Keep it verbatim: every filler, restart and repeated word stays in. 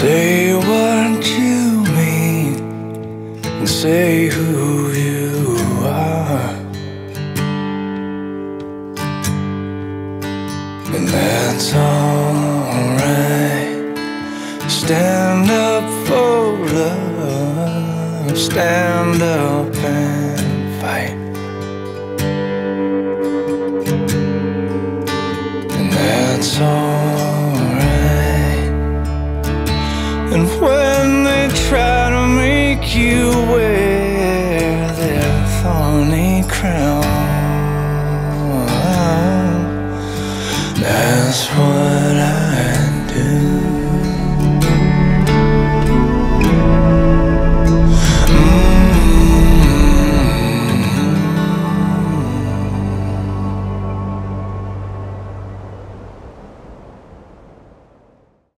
Say what you mean and say who you are, and that's alright. Stand up for love, stand up and fight, and that's alright. And when they try to make you wait,